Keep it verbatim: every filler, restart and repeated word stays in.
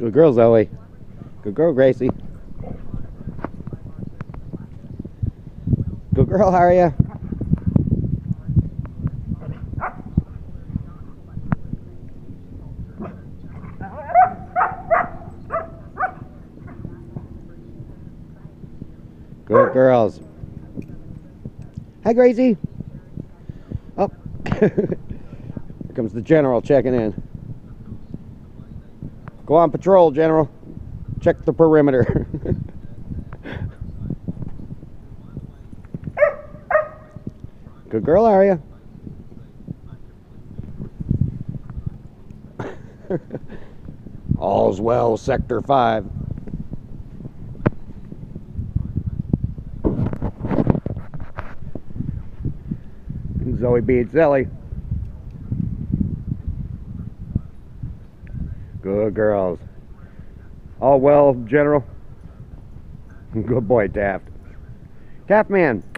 Good girl, Zoe. Good girl, Gracie. Good girl, Arya. Good girls. Hi, Gracie. Oh, here comes the general checking in. Go on patrol, General. Check the perimeter. Good girl, Arya. All's well, Sector five. Zoe beats Ellie. Good girls. All well, General? Good boy, Taft. Taft man.